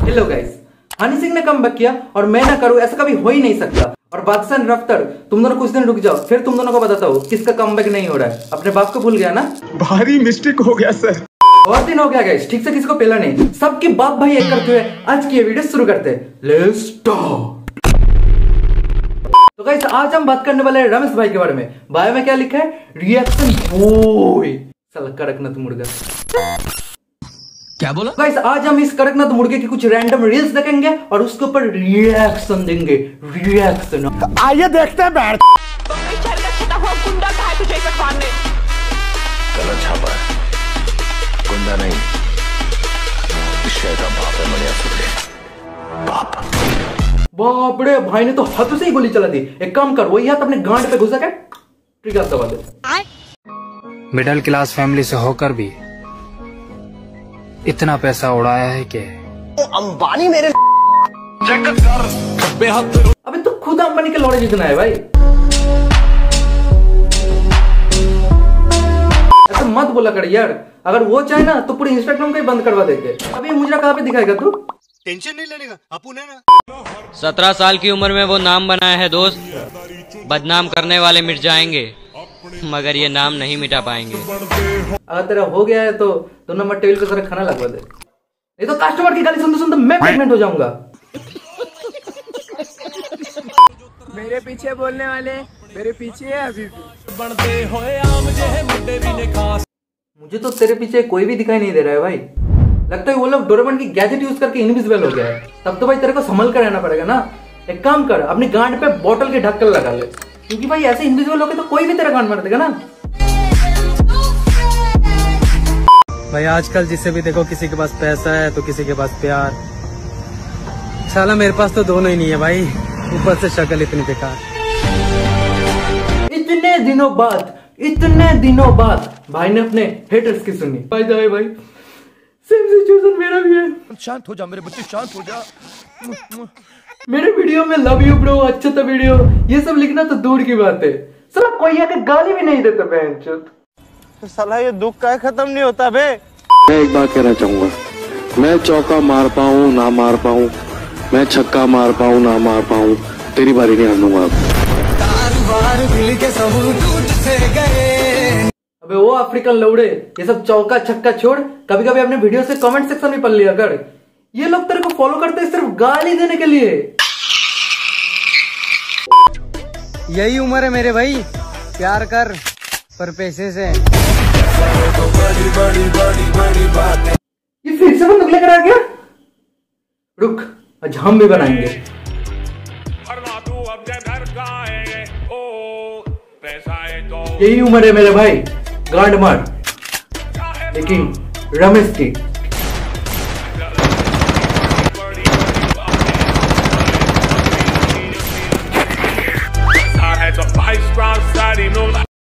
Hello guys, Honey Singh ने comeback किया और मैं ना करूं, ऐसा कभी हो ही नहीं सकता। और बादशाह रफ्तार, तुम दोनों कुछ दिन रुक जाओ, फिर तुम दोनों को बताता हूँ किसका कमबैक नहीं हो रहा है। अपने बाप को भूल गया ना? भारी मिस्टेक हो गया सर। बहुत दिन हो गया गाइस, ठीक से किसी को पेला नहीं। सबके बाप भाई एक करते हुए आज की ये वीडियो शुरू करते हैं। Let's start. तो गाइस, आज हम बात करने वाले हैं रमेश भाई के बारे में। बायो में क्या लिखा है? Reaction boy. साला कड़कनाथ मुर्गा। क्या बोला? गाइस, आज हम इस कड़कनाथ मुर्गे की कुछ रैंडम रील्स देखेंगे और उसके ऊपर रिएक्शन देंगे। रिएक्शन आइए देखते हैं। बैठ गुंडा का है तुझे मारने। गलत छापा है, गुंडा नहीं, का बाप है। मनिया बाप। बाप रे, भाई ने तो हाथों से ही गोली चला दी। एक काम कर, वही हाथ अपने गांड पे घुसा के ट्रिगर दबा दे। मिडिल क्लास फैमिली से होकर भी इतना पैसा उड़ाया है कि अंबानी मेरे अबे तो खुद अंबानी के लौड़े जितना है भाई। ऐसा मत बोला कर यार, अगर वो चाहे ना तो पूरे इंस्टाग्राम का ही बंद करवा देंगे। अभी मुझे कहाँ पे दिखाएगा तू? टेंशन नहीं लेने का, अपुन है ना। 17 साल की उम्र में वो नाम बनाया है दोस्त, बदनाम करने वाले मिट जाएंगे मगर ये नाम नहीं मिटा पाएंगे। अगर तेरा हो गया है तो 2 नंबर टेबल पे सारा खाना लगवा दे, नहीं तो कस्टमर की गाली सुनते सुनते मैं प्रेग्नेंट हो जाऊंगा। मेरे पीछे बोलने वाले मेरे पीछे है अभी भी। बनते होए आम जे मुंडे भी ने खास। मुझे तो तेरे पीछे कोई भी दिखाई नहीं दे रहा है भाई। लगता है वो लोग डोरेमोन की गैजेट यूज करके इनविजिबल हो गया है। तब तो भाई तेरे को संभल कर रहना पड़ेगा ना। एक काम कर, अपनी गांड पे बोतल के ढक्कन लगा ले, क्योंकि भाई ऐसे इनविजिबल होके तो कोई भी तेरा गांड मार देगा ना। भाई आजकल जिसे भी देखो किसी के पास पैसा है तो किसी के पास प्यार। साला मेरे पास तो दोनों ही नहीं है भाई, ऊपर से शक्ल इतनी बेकार। इतने दिनों बाद भाई ने अपने हेटर्स की सुनी। भाई सेम सिचुएशन मेरा भी है। शांत हो जा मेरे बच्चे, शांत हो जा। मेरे वीडियो में लव यू ब्रो, अच्छा था वीडियो, ये सब लिखना तो दूर की बात है। साला कोई आके गाली भी नहीं देता बहनचोद। तो साला ये दुख का खत्म नहीं होता बे। मैं एक बात कहना चाहूंगा, मैं चौका मार पाऊं ना मार पाऊं, मैं छक्का मार पाऊं ना मार पाऊं, तेरी बारी नहीं आऊंगा। अबे वो अफ्रीकन लौड़े, ये सब चौका छक्का छोड़, कभी कभी अपने वीडियो से कमेंट सेक्शन में पढ़ लिया कर। ये लोग तेरे को फॉलो करते हैं सिर्फ गाली देने के लिए। यही उम्र है मेरे भाई, प्यार कर पर पैसे से। ये फिर से बंदूक लेकर आ गया। रुक, आज हम भी बनाएंगे। यही उम्र है मेरे भाई, गांड मार, लेकिन रमेश की